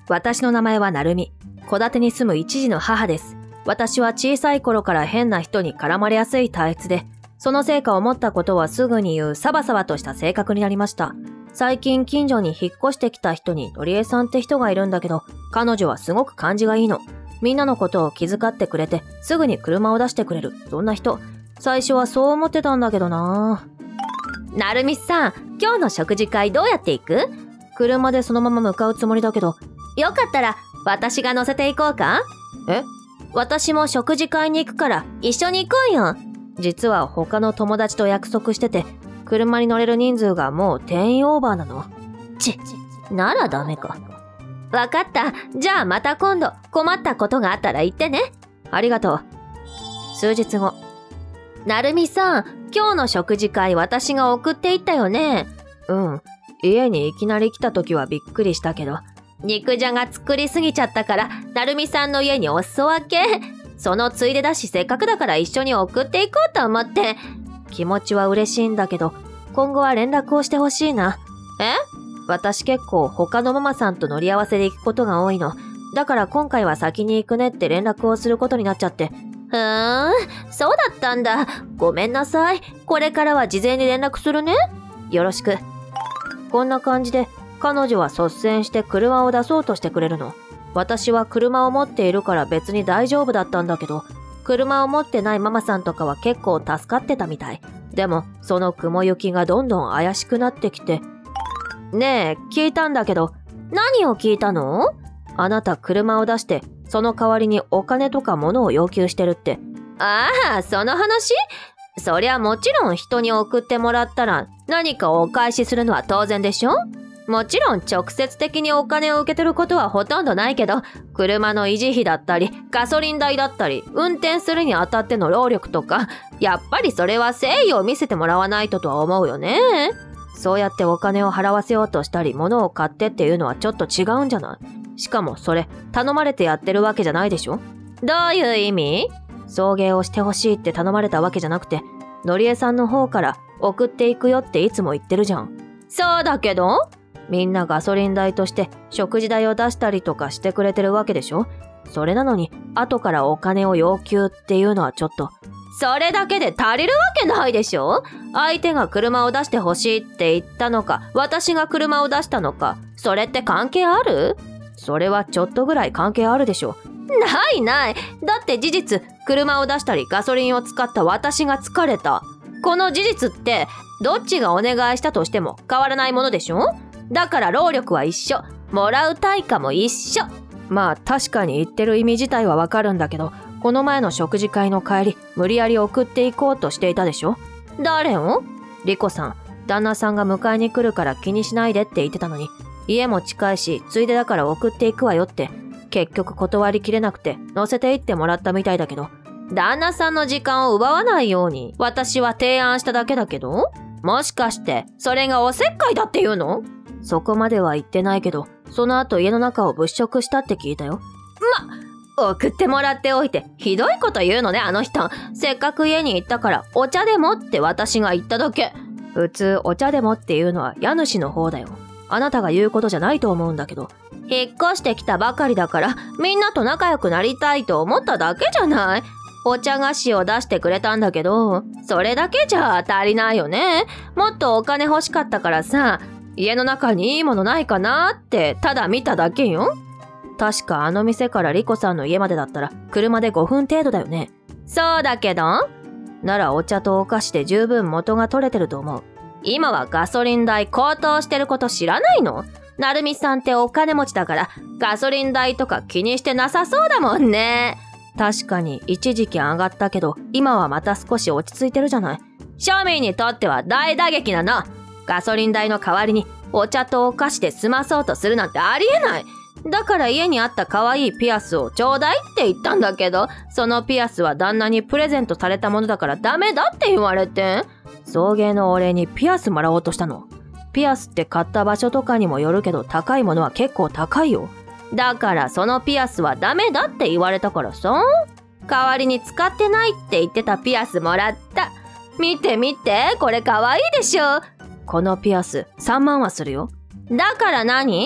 私の名前はなるみ。戸建てに住む一児の母です。私は小さい頃から変な人に絡まれやすい体質で、そのせいか思ったことはすぐに言うサバサバとした性格になりました。最近近所に引っ越してきた人にのりえさんって人がいるんだけど、彼女はすごく感じがいいの。みんなのことを気遣ってくれて、すぐに車を出してくれる。そんな人。最初はそう思ってたんだけどな。なるみさん、今日の食事会どうやって行く？車でそのまま向かうつもりだけど、よかったら私が乗せて行こうか？え？私も食事会に行くから一緒に行こうよ。実は他の友達と約束してて、車に乗れる人数がもう定員オーバーなの。ならダメか。わかった。じゃあまた今度困ったことがあったら言ってね。ありがとう。数日後。なるみさん、今日の食事会私が送っていったよね。うん。家にいきなり来た時はびっくりしたけど、肉じゃが作りすぎちゃったから、なるみさんの家にお裾分け。そのついでだしせっかくだから一緒に送っていこうと思って。気持ちは嬉しいんだけど、今後は連絡をしてほしいな。私結構他のママさんと乗り合わせで行くことが多いの。だから今回は先に行くねって連絡をすることになっちゃって。そうだったんだ。ごめんなさい。これからは事前に連絡するね。よろしく。こんな感じで彼女は率先して車を出そうとしてくれるの。私は車を持っているから別に大丈夫だったんだけど、車を持ってないママさんとかは結構助かってたみたい。でもその雲行きがどんどん怪しくなってきて。ねえ、聞いたんだけど。何を聞いたの？あなた車を出してその代わりにお金とか物を要求してるって。ああ、その話？そりゃもちろん人に送ってもらったら何かをお返しするのは当然でしょ？もちろん直接的にお金を受け取ることはほとんどないけど、車の維持費だったりガソリン代だったり運転するにあたっての労力とか、やっぱりそれは誠意を見せてもらわないととは思うよね。そうやってお金を払わせようとしたり物を買ってっていうのはちょっと違うんじゃない？しかもそれ頼まれてやってるわけじゃないでしょ？どういう意味？送迎をしてほしいって頼まれたわけじゃなくて、のりえさんの方から送っていくよっていつも言ってるじゃん。そうだけど？みんなガソリン代として食事代を出したりとかしてくれてるわけでしょ？それなのに後からお金を要求っていうのはちょっと。それだけで足りるわけないでしょ？相手が車を出してほしいって言ったのか、私が車を出したのか、それって関係ある？それはちょっとぐらい関係あるでしょ。ないない。だって事実、車を出したりガソリンを使った私が疲れた。この事実って、どっちがお願いしたとしても変わらないものでしょ？だから労力は一緒。もらう対価も一緒。まあ確かに言ってる意味自体はわかるんだけど、この前の食事会の帰り、無理やり送っていこうとしていたでしょ？誰を？リコさん。旦那さんが迎えに来るから気にしないでって言ってたのに、家も近いし、ついでだから送っていくわよって、結局断りきれなくて乗せて行ってもらったみたいだけど、旦那さんの時間を奪わないように私は提案しただけだけど、もしかしてそれがおせっかいだっていうの？そこまでは言ってないけど、その後家の中を物色したって聞いたよ。送ってもらっておいてひどいこと言うのね、あの人。せっかく家に行ったからお茶でもって私が言っただけ。普通お茶でもっていうのは家主の方だよ。あなたが言うことじゃないと思うんだけど。引っ越してきたばかりだからみんなと仲良くなりたいと思っただけじゃない。お茶菓子を出してくれたんだけど、それだけじゃ足りないよね。もっとお金欲しかったからさ、家の中にいいものないかなってただ見ただけよ。確かあの店からリコさんの家までだったら車で5分程度だよね。そうだけど？ならお茶とお菓子で十分元が取れてると思う。今はガソリン代高騰してること知らないの？なるみさんってお金持ちだからガソリン代とか気にしてなさそうだもんね。確かに一時期上がったけど今はまた少し落ち着いてるじゃない。庶民にとっては大打撃なの。ガソリン代の代わりにお茶とお菓子で済まそうとするなんてありえない。だから家にあった可愛いピアスをちょうだいって言ったんだけど、そのピアスは旦那にプレゼントされたものだからダメだって言われて。送迎のお礼にピアスもらおうとしたの。ピアスって買った場所とかにもよるけど高いものは結構高いよ。だからそのピアスはダメだって言われたからさ。代わりに使ってないって言ってたピアスもらった。見て見て、これ可愛いでしょ。このピアス3万はするよ。だから何？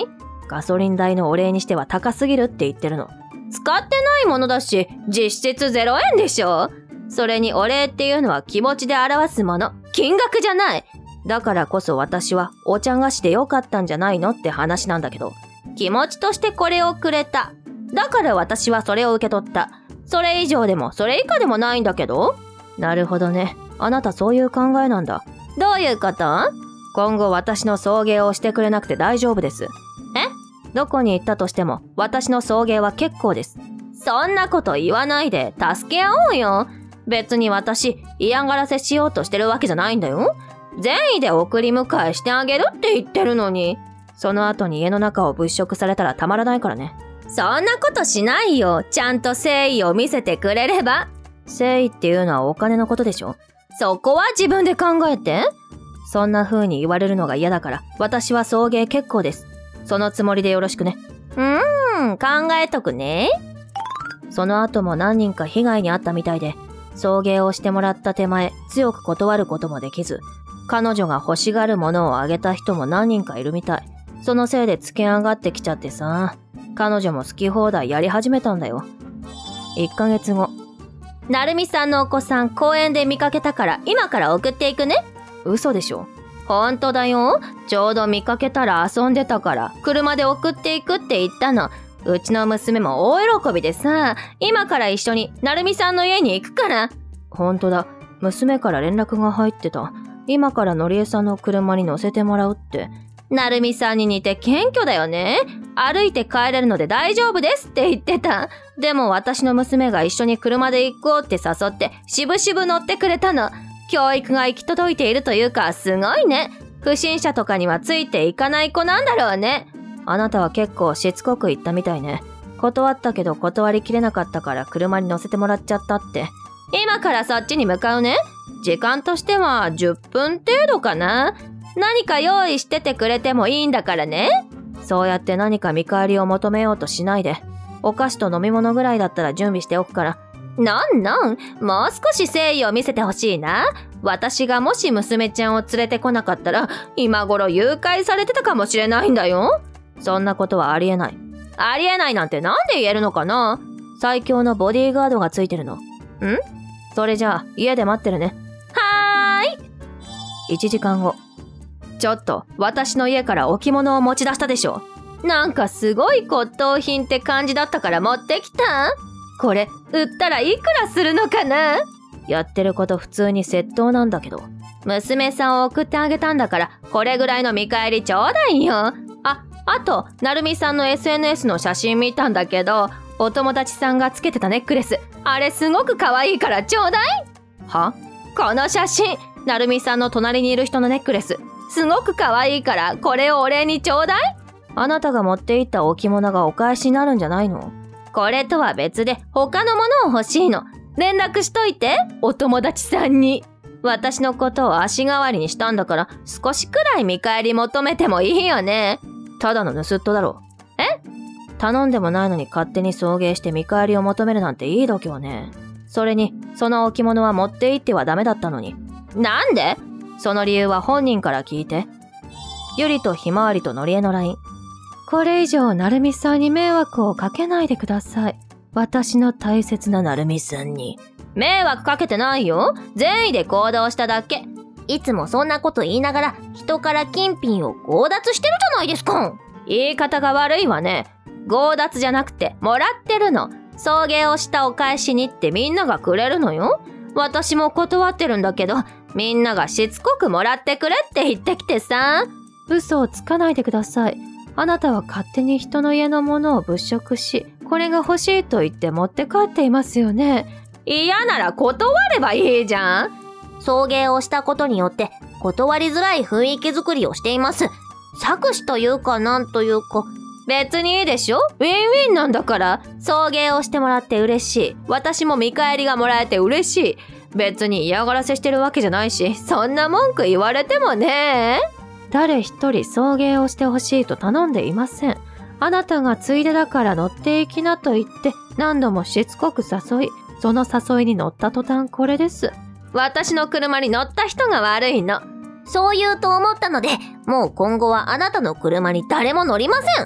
ガソリン代のお礼にしては高すぎるって言ってるの。使ってないものだし、実質0円でしょ。それにお礼っていうのは気持ちで表すもの、金額じゃない。だからこそ私はお茶菓子でよかったんじゃないのって話なんだけど、気持ちとしてこれをくれた。だから私はそれを受け取った。それ以上でもそれ以下でもないんだけど。なるほどね。あなたそういう考えなんだ。どういうこと？今後私の送迎をしてくれなくて大丈夫です。どこに行ったとしても私の送迎は結構です。そんなこと言わないで助け合おうよ。別に私嫌がらせしようとしてるわけじゃないんだよ。善意で送り迎えしてあげるって言ってるのに。その後に家の中を物色されたらたまらないからね。そんなことしないよ。ちゃんと誠意を見せてくれれば。誠意っていうのはお金のことでしょ。そこは自分で考えて。そんな風に言われるのが嫌だから私は送迎結構です。そのつもりでよろしくね。考えとくね。その後も何人か被害に遭ったみたいで、送迎をしてもらった手前強く断ることもできず、彼女が欲しがるものをあげた人も何人かいるみたい。そのせいでつけ上がってきちゃってさ、彼女も好き放題やり始めたんだよ。1ヶ月後。なるみさんのお子さん公園で見かけたから今から送っていくね。嘘でしょ。ほんとだよ。ちょうど見かけたら遊んでたから車で送っていくって言ったの。うちの娘も大喜びでさ、今から一緒になるみさんの家に行くから。ほんとだ。娘から連絡が入ってた。今からのりえさんの車に乗せてもらうって。なるみさんに似て謙虚だよね。歩いて帰れるので大丈夫ですって言ってた。でも私の娘が一緒に車で行こうって誘ってしぶしぶ乗ってくれたの。教育が行き届いているというかすごいね。不審者とかにはついていかない子なんだろうね。あなたは結構しつこく言ったみたいね。断ったけど断りきれなかったから車に乗せてもらっちゃったって。今からそっちに向かうね。時間としては10分程度かな。何か用意しててくれてもいいんだからね。そうやって何か見返りを求めようとしないで。お菓子と飲み物ぐらいだったら準備しておくから。もう少し誠意を見せてほしいな。私がもし娘ちゃんを連れてこなかったら今頃誘拐されてたかもしれないんだよ。そんなことはありえない。ありえないなんてなんで言えるのかな。最強のボディーガードがついてるの。それじゃあ家で待ってるね。はーい。1時間後。ちょっと私の家から置物を持ち出したでしょ。なんかすごい骨董品って感じだったから持ってきた。これ売ったらいくらするのかな。やってること普通に窃盗なんだけど。娘さんを送ってあげたんだからこれぐらいの見返りちょうだいよ。あとなるみさんの SNS の写真見たんだけど、お友達さんがつけてたネックレス、あれすごく可愛いからちょうだい。は？この写真、なるみさんの隣にいる人のネックレス、すごく可愛いからこれをお礼にちょうだい。あなたが持っていった置物がお返しになるんじゃないの？これとは別で他のものを欲しいの。連絡しといて、お友達さんに。私のことを足代わりにしたんだから少しくらい見返り求めてもいいよね。ただの盗っ人だろ。頼んでもないのに勝手に送迎して見返りを求めるなんていい度胸ね。それにその置物は持って行ってはダメだったのに。なんで？その理由は本人から聞いて。ゆりとひまわりとのりえの LINE。これ以上なるみさんに迷惑をかけないでください。私の大切ななるみさんに。迷惑かけてないよ。善意で行動しただけ。いつもそんなこと言いながら人から金品を強奪してるじゃないですか。言い方が悪いわね。強奪じゃなくてもらってるの。送迎をしたお返しにってみんながくれるのよ。私も断ってるんだけど、みんながしつこくもらってくれって言ってきてさ。嘘をつかないでください。あなたは勝手に人の家のものを物色し、これが欲しいと言って持って帰っていますよね。嫌なら断ればいいじゃん。送迎をしたことによって断りづらい雰囲気作りをしています。搾取というかなんというか。別にいいでしょ？ウィンウィンなんだから。送迎をしてもらって嬉しい。私も見返りがもらえて嬉しい。別に嫌がらせしてるわけじゃないし、そんな文句言われてもね。誰一人送迎をしてほしいと頼んでいません。あなたがついでだから乗っていきなと言って何度もしつこく誘い、その誘いに乗った途端これです。私の車に乗った人が悪いの。そう言うと思ったので、もう今後はあなたの車に誰も乗りません。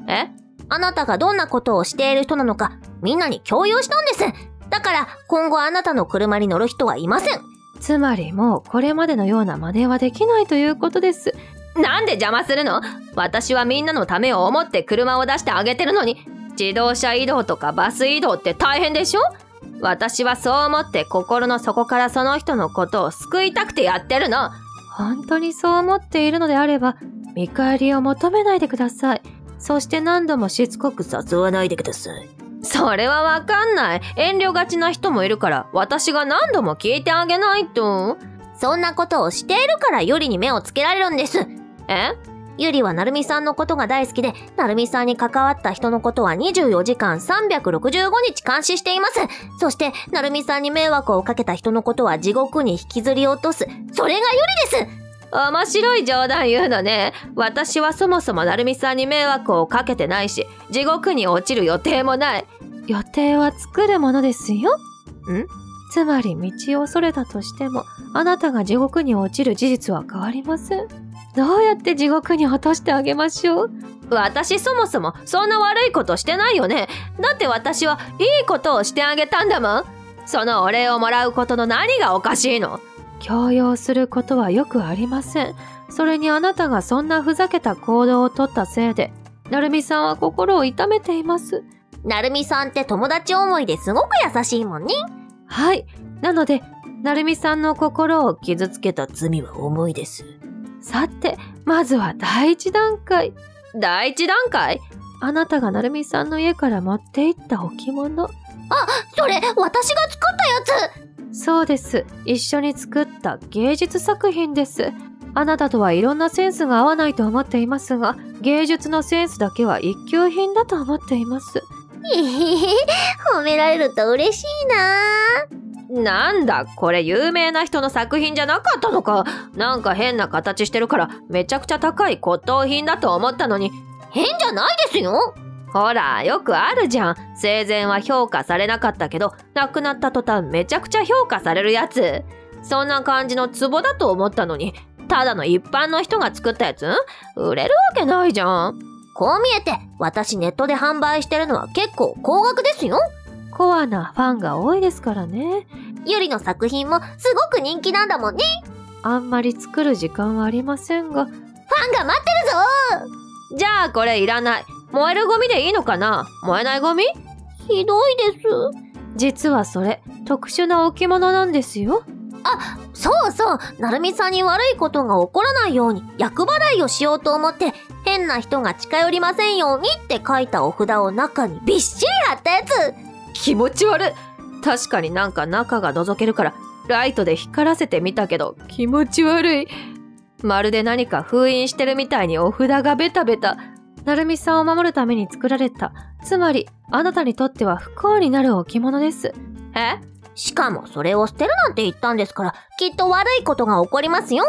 え？ あなたがどんなことをしている人なのか、みんなに共有したんです。だから、今後あなたの車に乗る人はいません。 つまりもうこれまでのような真似はできないということです。なんで邪魔するの？私はみんなのためを思って車を出してあげてるのに、自動車移動とかバス移動って大変でしょ？私はそう思って心の底からその人のことを救いたくてやってるの。本当にそう思っているのであれば、見返りを求めないでください。そして何度もしつこく誘わないでください。それはわかんない。遠慮がちな人もいるから、私が何度も聞いてあげないと。 そんなことをしているからユリに目をつけられるんです。 え？ ユリはナルミさんのことが大好きで、ナルミさんに関わった人のことは24時間365日監視しています。そして、ナルミさんに迷惑をかけた人のことは地獄に引きずり落とす。それがユリです。 面白い冗談言うのね。私はそもそもナルミさんに迷惑をかけてないし、地獄に落ちる予定もない。予定は作るものですよ。つまり道をそれたとしても、あなたが地獄に落ちる事実は変わりません。どうやって地獄に落としてあげましょう？私そもそもそんな悪いことしてないよね。だって私はいいことをしてあげたんだもん。そのお礼をもらうことの何がおかしいの？強要することはよくありません。それにあなたがそんなふざけた行動をとったせいで、なるみさんは心を痛めています。 なるみさんって友達思いですごく優しいもんね。 はい。なので、なるみさんの心を傷つけた罪は重いです。さて、まずは第一段階。第一段階？あなたがなるみさんの家から持って行った置物。 あ、それ、私が作ったやつ！そうです。一緒に作った芸術作品です。あなたとはいろんなセンスが合わないと思っていますが、芸術のセンスだけは一級品だと思っています。 褒められると嬉しいな。 なんだ、これ有名な人の作品じゃなかったのか。なんか変な形してるからめちゃくちゃ高い骨董品だと思ったのに。 変じゃないですよ。 ほら、よくあるじゃん。生前は評価されなかったけど、亡くなった途端めちゃくちゃ評価されるやつ。そんな感じの壺だと思ったのに、ただの一般の人が作ったやつ？売れるわけないじゃん。 こう見えて、私ネットで販売してるのは結構高額ですよ。 コアなファンが多いですからね。 ユリの作品もすごく人気なんだもんね。 あんまり作る時間はありませんが。ファンが待ってるぞ。 じゃあこれいらない。燃えるゴミでいいのかな？燃えないゴミ？ ひどいです。 実はそれ、特殊な置物なんですよ。 あ、そうそう。なるみさんに悪いことが起こらないように厄払いをしようと思って、変な人が近寄りませんようにって書いたお札を中にびっしり貼ったやつ。 気持ち悪い。確かになんか中が覗けるからライトで光らせてみたけど気持ち悪い。まるで何か封印してるみたいにお札がベタベタ。なるみさんを守るために作られた、つまりあなたにとっては不幸になる置物です。え？ しかもそれを捨てるなんて言ったんですから、きっと悪いことが起こりますよ。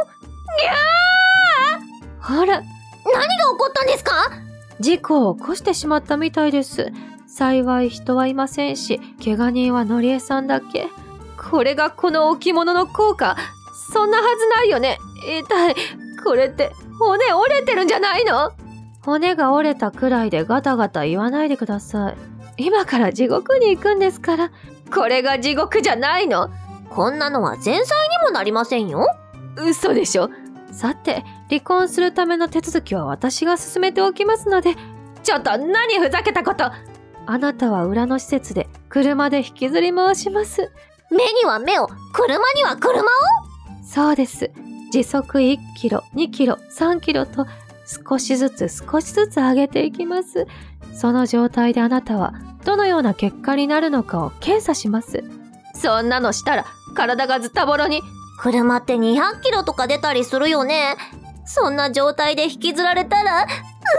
ぎゃー！ほら。 何が起こったんですか？ 事故を起こしてしまったみたいです。幸い人はいませんし、怪我人はのりえさんだけ。これがこの置物の効果？そんなはずないよね。痛い。これって骨折れてるんじゃないの？骨が折れたくらいでガタガタ言わないでください。今から地獄に行くんですから。これが地獄じゃないの？ こんなのは前菜にもなりませんよ。 嘘でしょ。さて、離婚するための手続きは私が進めておきますので。ちょっと何ふざけたこと。あなたは裏の施設で車で引きずり回します。 目には目を、車には車を？ そうです。時速1キロ、2キロ、3キロと少しずつ上げていきます。その状態であなたはどのような結果になるのかを検査します。そんなのしたら体がズタボロに。 車って200キロとか出たりするよね。そんな状態で引きずられたら、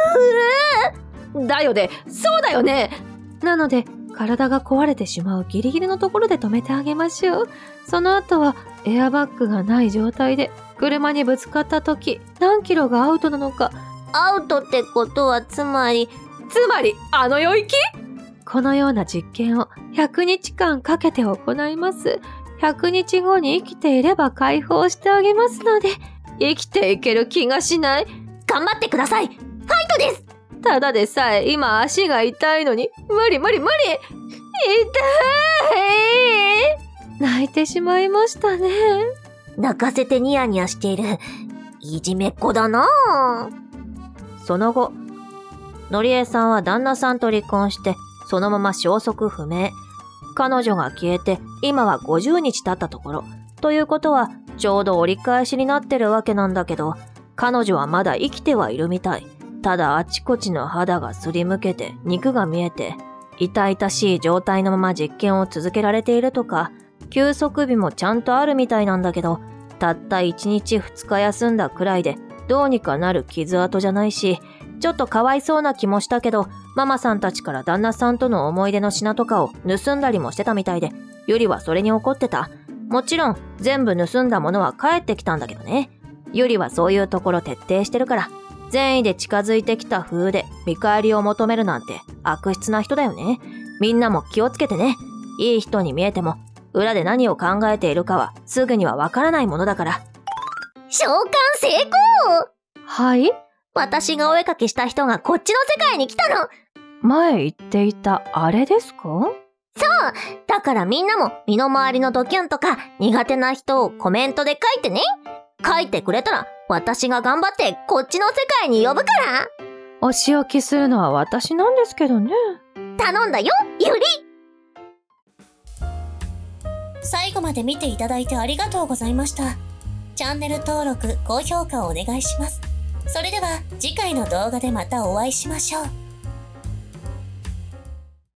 だよね。そうだよね。なので体が壊れてしまうギリギリのところで止めてあげましょう。その後はエアバッグがない状態で車にぶつかった時何キロがアウトなのか。 アウトってことはつまりあの領域？このような実験を100日間かけて行います。100日後に生きていれば解放してあげますので。生きていける気がしない。 頑張ってください。ファイトです。 ただでさえ今足が痛いのに、無理。痛い。泣いてしまいましたね。 泣かせてニヤニヤしている。いじめっ子だなぁ。 その後、のりえさんは旦那さんと離婚して、そのまま消息不明。彼女が消えて、今は50日経ったところ。ということは、ちょうど折り返しになってるわけなんだけど、彼女はまだ生きてはいるみたい。ただあちこちの肌がすりむけて、肉が見えて、痛々しい状態のまま実験を続けられているとか、休息日もちゃんとあるみたいなんだけど、たった1日2日休んだくらいで、どうにかなる傷跡じゃないし、ちょっとかわいそうな気もしたけど、ママさんたちから旦那さんとの思い出の品とかを盗んだりもしてたみたいで、ゆりはそれに怒ってた。もちろん、全部盗んだものは帰ってきたんだけどね。ゆりはそういうところ徹底してるから、善意で近づいてきた風で見返りを求めるなんて悪質な人だよね。みんなも気をつけてね。いい人に見えても、裏で何を考えているかはすぐにはわからないものだから。 召喚成功！ はい？ 私がお絵かきした人がこっちの世界に来たの。 前言っていたあれですか？ そう！だからみんなも身の回りのドキュンとか苦手な人をコメントで書いてね。書いてくれたら私が頑張ってこっちの世界に呼ぶから。 お仕置きするのは私なんですけどね。 頼んだよ、ゆり。最後まで見ていただいてありがとうございました。チャンネル登録、高評価をお願いします。それでは次回の動画でまたお会いしましょう。